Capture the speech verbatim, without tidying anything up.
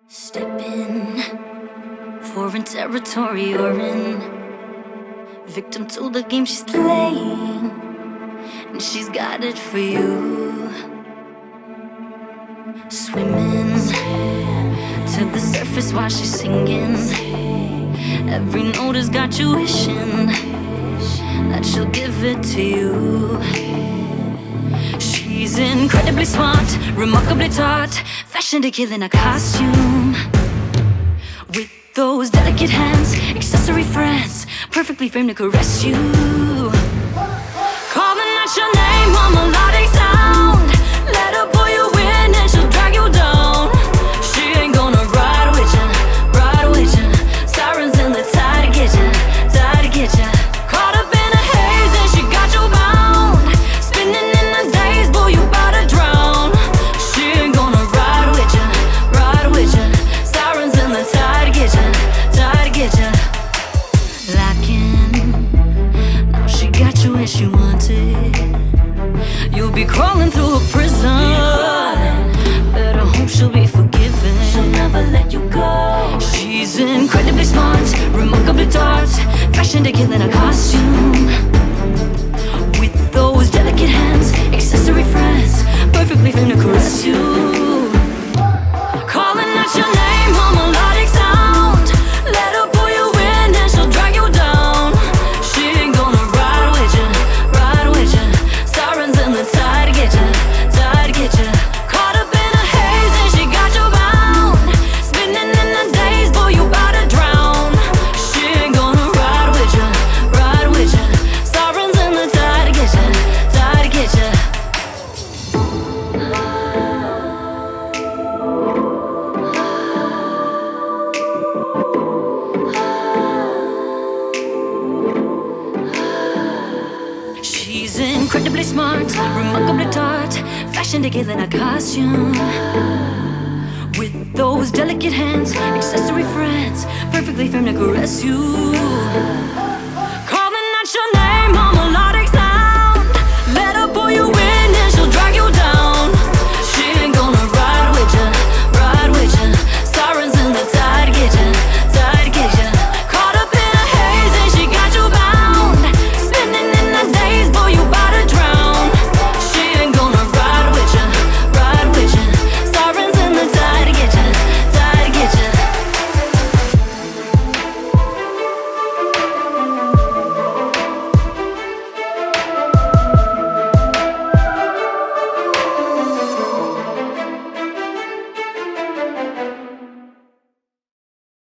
Step in, foreign territory you're in. Victim to the game she's playing, and she's got it for you. Swimming to the surface while she's singing. Every note has got you wishing that she'll give it to you. She's incredibly smart, remarkably tart, fashion to kill in a costume. With those delicate hands, Accessory France, perfectly framed to caress you. Calling out your name on melodic sound. Let her pull you in and she'll drag you down. She ain't gonna ride with ya, ride with ya. Sirens in the tide to get ya, tide to get ya. Caught up in a haze and she got you bound. Spinning in the daze, boy, you bout to drown. She ain't gonna ride with ya, ride with ya. Sirens in the tide to get ya, tide to get ya. Locking, now she got you where she wanted. You'll be crawling through a prison. Better hope she'll be forgiven. She'll never let you go. She's incredibly smart, remarkably tart, fashion to kill in a costume. With those delicate hands, Accessory France, perfectly framed to caress you. Calling out your name on melodic sound. Let her pull you in and she'll drag you down. She ain't gonna ride with ya, ride with ya. Sirens in the tide to get ya, tide to get ya. Caught up in a haze and she got you bound. Spinning in the daze, boy, you bout to drown. She ain't gonna ride with ya, ride with ya. Sirens in the tide to get ya, tide to get ya. She's incredibly smart, remarkably tart, fashion to kill in a costume. With those delicate hands, Accessory France, perfectly framed to caress you.